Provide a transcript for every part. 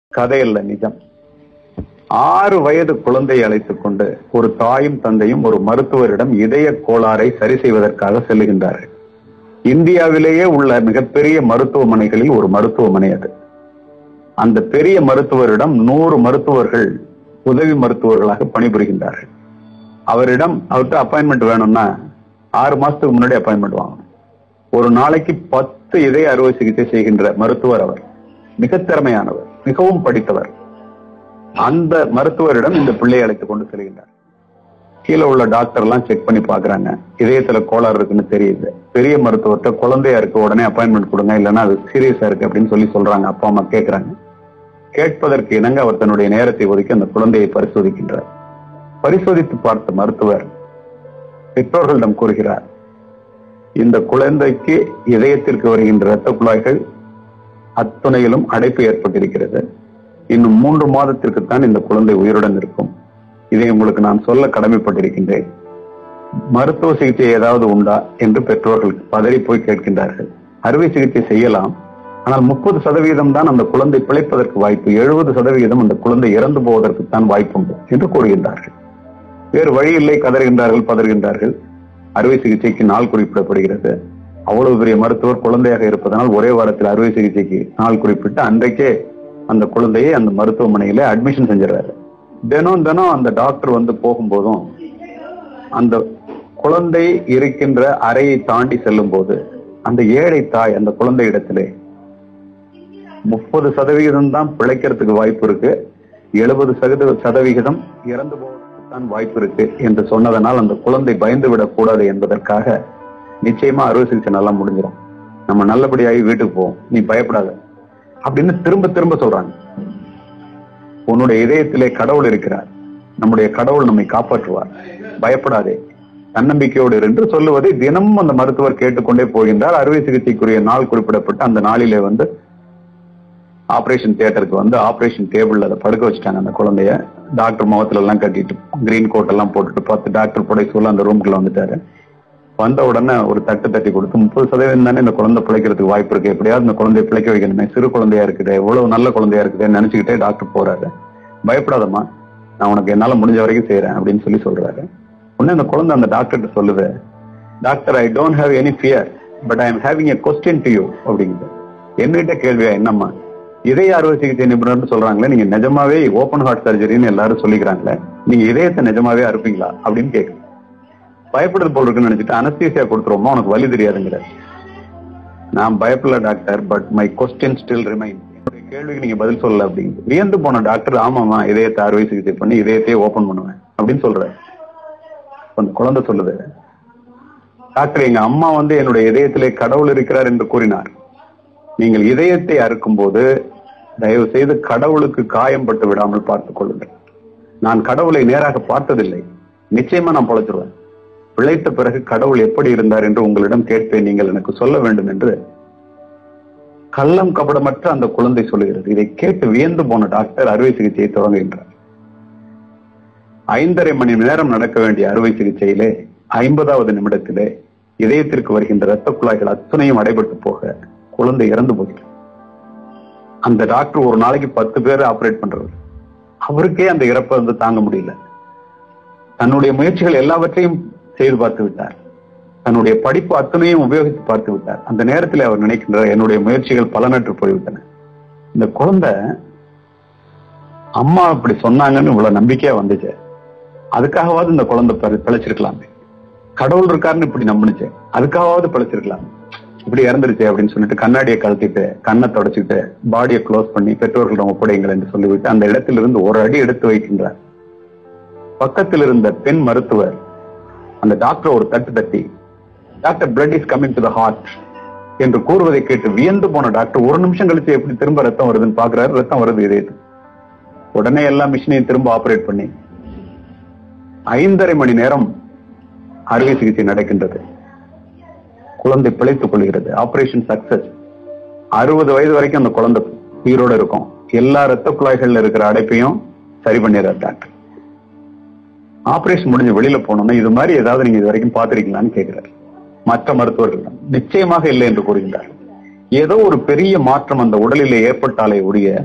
கதை அல்ல, நிஜம். 6 வயது குழந்தையை அழைத்துக் கொண்டு ஒரு தாயும் தந்தையும் ஒரு மருத்துவரிடம் இதய கோளாறை சரி செய்வதற்காக செல்லுகின்றார்கள். இந்தியாவிலேயே உள்ள மிகப்பெரிய மருத்துவமனைகளில் ஒரு மருத்துவமனை அது. அந்த பெரிய மருத்துவரிடம் 100 மருத்துவர்கள் உதவி மருத்துவர்களாக பணிபுரிகின்றார்கள். அவர்கிட்ட அப்பாயின்மெண்ட் வேணும்னா 6 மாசத்துக்கு முன்னாடி அப்பாயின்மெண்ட் வாங்கணும். ஒரு நாளைக்கு 10 இதய அறுவை சிகிச்சை செய்கின்ற மருத்துவர் அவர். மிக திறமையானவர், மிகவும் படித்தவர். அந்த மருத்துவரிடம் இந்த பிள்ளையை அழைத்துக் கொண்டு செல்கின்றார். கீழே உள்ள டாக்டர் எல்லாம் செக் பண்ணி பாக்குறாங்க. இதயத்துல கோளாறு இருக்குன்னு தெரியுது. பெரிய மருத்துவர்கிட்ட குழந்தையா இருக்கு, உடனே அப்பாயின்மெண்ட் கொடுங்க, இல்லைன்னா அது சீரியஸா இருக்கு அப்படின்னு சொல்றாங்க. அப்பா அம்மா கேட்கிறாங்க. கேட்பதற்கு இணங்க அவர் தன்னுடைய நேரத்தை ஒதுக்கி அந்த குழந்தையை பரிசோதிக்கின்றார். பரிசோதித்து பார்த்த மருத்துவர் பெற்றோர்களிடம் கூறுகிறார், இந்த குழந்தைக்கு இதயத்திற்கு வருகின்ற இரத்த குழாய்கள் அத்துணையிலும் அடைப்பு ஏற்பட்டிருக்கிறது. இன்னும் 3 மாதத்திற்குத்தான் இந்த குழந்தை உயிருடன் இருக்கும். இதை உங்களுக்கு நான் சொல்ல கடமைப்பட்டிருக்கின்றேன். மருத்துவ சிகிச்சை ஏதாவது உண்டா என்று பெற்றோர்கள் பதறி போய் கேட்கின்றார்கள். அறுவை சிகிச்சை செய்யலாம், ஆனால் 30% தான் அந்த குழந்தை பிழைப்பதற்கு வாய்ப்பு, 70% அந்த குழந்தை இறந்து போவதற்குத்தான் வாய்ப்புண்டு என்று கூறுகின்றார்கள். வேறு வழி இல்லை, கதறுகின்றார்கள், பதறுகின்றார்கள். அறுவை சிகிச்சைக்கு நாள் குறிப்பிடப்படுகிறது. அவ்வளவு பெரிய மருத்துவர் குழந்தையாக இருப்பதனால் ஒரே வாரத்தில் அறுவை சிகிச்சைக்கு நாள் குறிப்பிட்டு அன்றைக்கே அந்த குழந்தையை அந்த மருத்துவமனையில அட்மிஷன் செஞ்சிடறாரு. தினம் அந்த டாக்டர் வந்து போகும்போதும் அந்த குழந்தை இருக்கின்ற அறையை தாண்டி செல்லும் போது அந்த ஏழை தாய் அந்த குழந்தை இடத்திலே 30% தான் பிழைக்கிறதுக்கு வாய்ப்பு இருக்கு, 70% இறந்து போவதற்கு தான் வாய்ப்பு இருக்கு என்று சொன்னதனால் அந்த குழந்தை பயந்து விடக் கூடாது என்பதற்காக நிச்சயமா அறுவை சிகிச்சை நல்லா முடிஞ்சிடும், நம்ம நல்லபடியாகி வீட்டுக்கு போவோம், நீ பயப்படாத அப்படின்னு திரும்ப சொல்றாங்க. உன்னுடைய இதயத்திலே கடவுள் இருக்கிறார், நம்முடைய கடவுள் நம்மை காப்பாற்றுவார், பயப்படாதே, தன்னம்பிக்கையோடு என்று சொல்லுவதை தினமும் அந்த மருத்துவர் கேட்டுக்கொண்டே போகின்றார். அறுவை சிகிச்சைக்குரிய நாள் குறிப்பிடப்பட்டு அந்த நாளிலே வந்து ஆபரேஷன் தியேட்டருக்கு வந்து ஆபரேஷன் டேபிள்ல அதை படுக்க வச்சுட்டாங்க. அந்த குழந்தைய டாக்டர் முகத்துல எல்லாம் கட்டிட்டு கிரீன் கோட் எல்லாம் போட்டுட்டு 10 டாக்டர் புடை சொல்ல அந்த ரூம்குள்ள வந்துட்டாரு. வந்த உடனே ஒரு தட்டி கொடுத்து 30% தானே இந்த குழந்தை பிழைக்கிறதுக்கு வாய்ப்பு இருக்கு, எப்படியாவது இந்த குழந்தைய பிழைக்க வைக்கணுமே, சிறு குழந்தையா இருக்குது, எவ்வளவு நல்ல குழந்தையா இருக்குதுன்னு நினைச்சுக்கிட்டே டாக்டர் போறாரு. பயப்படாதம்மா, நான் உனக்கு என்னால முடிஞ்ச வரைக்கும் செய்யறேன் அப்படின்னு சொல்றாரு. உடனே அந்த குழந்தை அந்த டாக்டர்கிட்ட சொல்லுது, doctor, I don't have any fear, but I am having a question to you அப்படிங்குது. என்கிட்ட கேள்வியா? என்னம்மா? இதய அறுவை சிகிச்சை நிபுணர்னு சொல்றாங்களே, நீங்க நிஜமாவே ஓபன் ஹார்ட் சர்ஜரின்னு எல்லாரும் சொல்லிக்கிறாங்களே, நீங்க இதயத்தை நிஜமாவே அறுப்பீங்களா அப்படின்னு கேட்கு. பயப்படுறது போல் இருக்குன்னு நினைச்சிட்டு அனஸ்தீசியா கொடுத்துருவோமா, உனக்கு வலி தெரியாதுங்கிற. நான் பயப்படல doctor, but my question still remain, என்னுடைய கேள்விக்கு நீங்க பதில் சொல்லல அப்படிங்குது. வியந்து போன டாக்டர், ஆமாமா, இதயத்தை அறுவை சிகிச்சை பண்ணி இதயத்தையே ஓபன் பண்ணுவேன் அப்படின்னு சொல்ற. அந்த குழந்தை சொல்லுது, டாக்டர், எங்க அம்மா வந்து என்னுடைய இதயத்திலே கடவுள் இருக்கிறார் என்று கூறினார். நீங்கள் இதயத்தை அறுக்கும் போது தயவு செய்து கடவுளுக்கு காயம்பட்டு விடாமல் பார்த்துக் கொள்ளுங்கள். நான் கடவுளை நேராக பார்த்ததில்லை, நிச்சயமா நான் பொழைச்சிருவேன். பிழைத்த பிறகு கடவுள் எப்படி இருந்தார் என்று உங்களிடம் கேட்பேன், நீங்கள் எனக்கு சொல்ல வேண்டும் என்று கள்ளம் கபடமற்ற அந்த குழந்தை சொல்லுகிறது. இதை கேட்டு வியந்து போன டாக்டர் அறுவை சிகிச்சையை தொடங்குகின்றார். 5.5 மணி நேரம் நடக்க வேண்டிய அறுவை சிகிச்சையிலே 50வது நிமிடத்திலே இதயத்திற்கு வருகின்ற இரத்த குழாய்கள் அத்தனையும் அடைபட்டு போக குழந்தை இறந்து போகிறது. அந்த டாக்டர் ஒரு நாளைக்கு 10 பேர் ஆபரேட் பண்றது. அவருக்கே அந்த இறப்பை வந்து தாங்க முடியல. தன்னுடைய முயற்சிகள் எல்லாவற்றையும் செய்து பார்த்து விட்டார், தன்னுடைய படிப்பு அத்தனையும் உபயோகித்து பார்த்து விட்டார். அந்த நேரத்தில் அவர் நினைக்கின்றார், என்னுடைய முயற்சிகள் பலனற்று போய்விட்டன. இந்த குழந்தை அம்மா இப்படி சொன்னாங்கன்னு இவ்வளவு நம்பிக்கையா வந்துச்சு, அதுக்காகவாவது இந்த குழந்தை பிழைச்சிருக்கலாமே, கடவுள் இருக்காருன்னு இப்படி நம்பினுச்சு, அதுக்காகவாவது பிழைச்சிருக்கலாம், இப்படி இறந்துருச்சு அப்படின்னு சொல்லிட்டு கண்ணாடியை கழட்டிட்டு கண்ணை தொடச்சிட்டு பாடியை க்ளோஸ் பண்ணி பெற்றோர்களிடம் ஒப்படைங்கள் என்று சொல்லிவிட்டு அந்த இடத்திலிருந்து ஒரு அடி எடுத்து வைக்கின்றார். பக்கத்தில் இருந்த பெண் மருத்துவர் அந்த டாக்டர் ஒரு தட்டி, doctor, blood is coming to the heart என்று கூறுவதை கேட்டு வியந்து போன டாக்டர் ஒரு நிமிஷம் கழிச்சு எப்படி திரும்ப ரத்தம் வருதுன்னு பாக்குறாரு. ரத்தம் வருது இதயத்து. உடனே எல்லா மிஷினையும் திரும்ப ஆபரேட் பண்ணி 5.5 மணி நேரம் அறுவை சிகிச்சை நடக்கின்றது. குழந்தை பிழைத்துக் கொள்கிறது. Operation success. 60 வயது வரைக்கும் அந்த குழந்தை உயிரோட இருக்கும். எல்லா ரத்த குழாய்கள்ல இருக்கிற அடைப்பையும் சரி பண்ணிடுறார் டாக்டர். ஆபரேஷன் முடிஞ்சு வெளியில போனோம்னா இது மாதிரி ஏதாவது நீங்க இது வரைக்கும் பாத்திருக்கீங்களான்னு கேட்கிறார். மற்ற மருத்துவர்கள் நிச்சயமாக இல்லை என்று கூறுகின்றார். ஏதோ ஒரு பெரிய மாற்றம் அந்த உடலிலே ஏற்பட்டாலே ஒழிய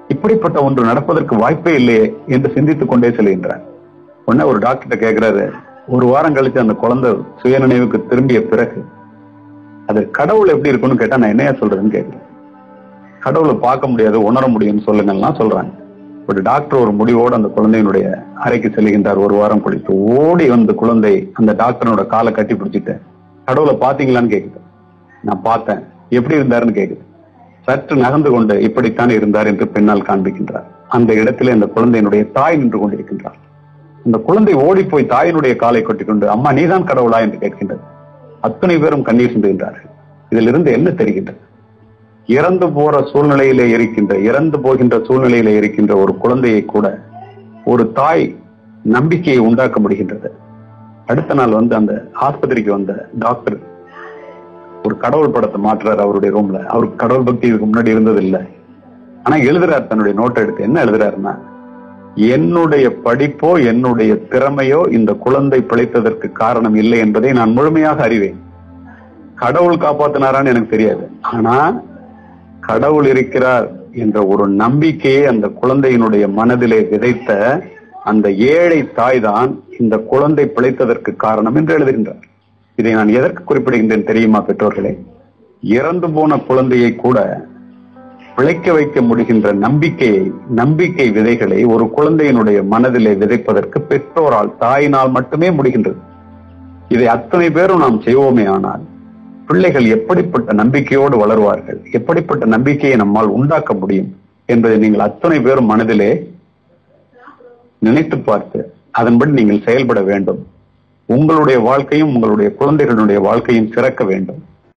இப்படிப்பட்ட ஒன்று நடப்பதற்கு வாய்ப்பே இல்லையே என்று சிந்தித்துக் கொண்டே செல்கின்றார். உடனே ஒரு டாக்டர் கேட்கிறாரு, ஒரு வாரம் கழிச்சு அந்த குழந்தை சுய நினைவுக்கு திரும்பிய பிறகு அது கடவுள் எப்படி இருக்குன்னு கேட்டா நான் என்னையா சொல்றதுன்னு கேட்கிறேன். கடவுளை பார்க்க முடியாது, உணர முடியும்னு சொல்லுங்கலாம் சொல்றாங்க. ஒரு டாக்டர் ஒரு முடிவோடு அந்த குழந்தையினுடைய அறைக்கு செல்கின்றார். ஒரு வாரம் கழித்து ஓடி வந்த குழந்தை அந்த டாக்டரோட காலை கட்டி பிடிச்சிட்டு, கடவுளை பாத்தீங்களான்னு கேக்குது. நான் பார்த்தேன். எப்படி இருந்தாருன்னு கேக்குது. சற்று நகர்ந்து கொண்டு இப்படித்தான் இருந்தார் என்று பின்னால் காண்பிக்கின்றார். அந்த இடத்திலே அந்த குழந்தையினுடைய தாய் நின்று கொண்டிருக்கின்றார். அந்த குழந்தை ஓடி போய் தாயினுடைய காலை கட்டிக்கொண்டு, அம்மா நீதான் கடவுளா என்று கேட்கின்றது. அத்தனை பேரும் கண்ணீர் சிந்துகின்றார்கள். இதிலிருந்து என்ன தெரிகின்றது? இறந்து போகின்ற சூழ்நிலையிலே இருக்கின்ற ஒரு குழந்தையை கூட ஒரு தாய் நம்பிக்கையை உண்டாக்க முடிகின்றது. அடுத்த நாள் அந்த ஆஸ்பத்திரிக்கு வந்த டாக்டர் ஒரு கடவுள் படத்தை மாற்றுறாரு அவருடைய ரூம்ல. அவருக்கு கடவுள் பக்தி இதுக்கு முன்னாடி இருந்தது இல்லை. ஆனா எழுதுறாரு, தன்னுடைய நோட்டை எடுத்து என்ன எழுதுறாருன்னா, என்னுடைய படிப்போ என்னுடைய திறமையோ இந்த குழந்தை பிழைத்ததற்கு காரணம் இல்லை என்பதை நான் முழுமையாக அறிவேன். கடவுள் காப்பாத்தினாரான்னு எனக்கு தெரியாது. ஆனா கடவுள் இருக்கிறார் என்ற ஒரு நம்பிக்கையை அந்த குழந்தையினுடைய மனதிலே விதைத்த அந்த ஏழை தாய் தான் இந்த குழந்தை பிழைத்ததற்கு காரணம் என்று எழுதுகின்றார். இதை நான் எதற்கு குறிப்பிடுகின்றேன் தெரியுமா பெற்றோர்களே? இறந்து போன குழந்தையை கூட பிழைக்க வைக்க முடிகின்ற நம்பிக்கை விதைகளை ஒரு குழந்தையினுடைய மனதிலே விதைப்பதற்கு பெற்றோரால், தாயினால் மட்டுமே முடிகின்றது. இதை அத்தனை பேரும் நாம் செய்வோமே ஆனால் பிள்ளைகள் எப்படிப்பட்ட நம்பிக்கையோடு வளருவார்கள், எப்படிப்பட்ட நம்பிக்கையை நம்மால் உண்டாக்க முடியும் என்பதை நீங்கள் அத்தனை பேரும் மனதிலே நினைத்து பார்த்து அதன்படி நீங்கள் செயல்பட வேண்டும். உங்களுடைய வாழ்க்கையும் உங்களுடைய குழந்தைகளுடைய வாழ்க்கையும் சிறக்க வேண்டும்.